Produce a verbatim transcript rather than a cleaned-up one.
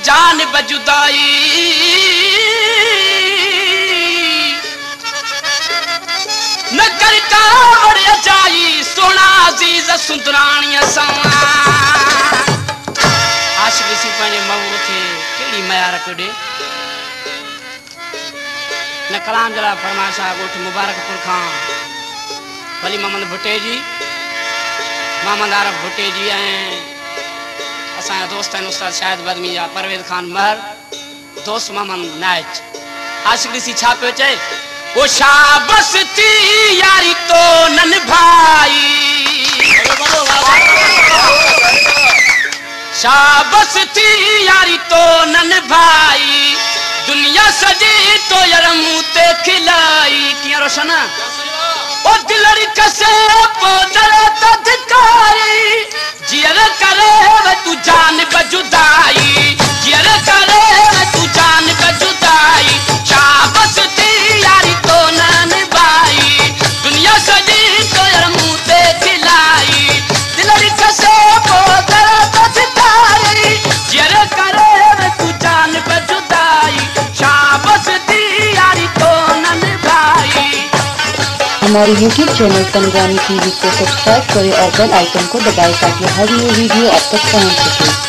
जान बजुदाई न करता और अजाई सोना अजीज सुंदराणिया सवा आशिक सी पाने मऊ थे केड़ी मयार कड़े न कलाम जला फरमाशा गोठ मुबारकपुर खां वली मोहम्मद भुट्टे जी मोहम्मद आरफ भुट्टे जी हैं असा दोस्त हैं उस्ताद शाहिद बदमी या परवेज खान महर दोस्त मोहम्मद नाइच आशिक सी छापे चे वो शाबस थी यारी तो नन भाई शाबस थी यारी तो नन भाई दुनिया सजी तो यरमू ते खिलाई किया रोशना ओ दिलरी कसे पोदर तदकारी जियर करे वे तू जान बजुदाई जियर करे वे तू जान बजुदाई शाबस थी यारी तो नन भाई दुनिया सजी तो यरमू ते खिलाई दिलरी कसे पोदर तदकारी जियर करे वे तू जान बजुदाई शाबस थी यारी तो नन भाई। हमारे YouTube चैनल तनगानी टीवी को सब्सक्राइब करें और बेल आइकन को दबाएं ताकि हर नई वीडियो आप तक पहुंच सके।